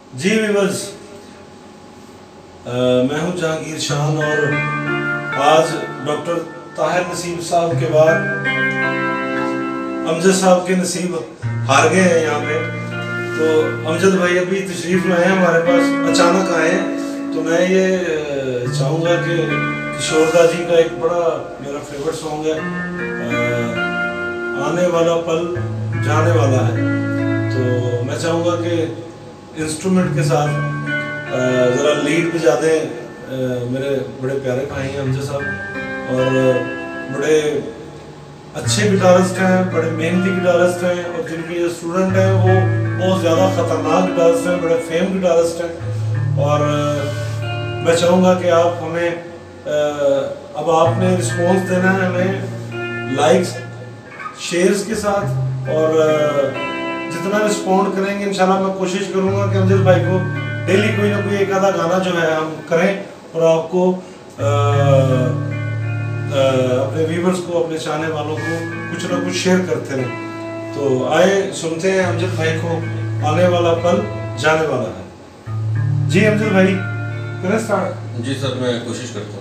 जी viewers, मैं हूं जहांगीर शान और आज डॉक्टर ताहिर नसीब साहब के बाद अमजद साहब के नसीब हार गए हैं यहाँ पे। तो अमजद भाई अभी तशरीफ लाए हैं हमारे पास, अचानक आए हैं। तो मैं ये चाहूँगा कि किशोरदा जी का एक बड़ा मेरा फेवरेट सॉन्ग है, आने वाला पल जाने वाला है। तो मैं चाहूँगा कि इंस्ट्रूमेंट के साथ ज़रा लीड बजा दें मेरे बड़े प्यारे भाई हैं अमजद साहब, और बड़े अच्छे गिटारिस्ट हैं, बड़े मेहनती गिटारिस्ट हैं, और जिनके जो स्टूडेंट हैं वो बहुत ज़्यादा ख़तरनाक गिटारिस्ट हैं, बड़े फेम गिटारिस्ट हैं। और मैं चाहूँगा कि आप हमें अब आपने रिस्पॉन्स देना है हमें लाइक्स शेयर्स के साथ, और जितना रिस्पॉन्ड करेंगे इंशाल्लाह मैं कोशिश करूँगा कि अमजद भाई को डेली कोई ना कोई एक आधा गाना जो है हम करें और आपको अपने व्यूवर्स को, अपने चाहने वालों को कुछ ना कुछ शेयर करते रहें। तो आए सुनते हैं अमजद भाई को, आने वाला पल जाने वाला है। जी अमजद भाई करें स्टार्ट। जी सर, मैं कोशिश करता हूँ।